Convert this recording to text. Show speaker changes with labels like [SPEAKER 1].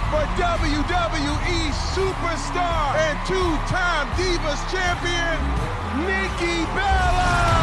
[SPEAKER 1] for WWE superstar and two-time Divas champion, Nikki Bella!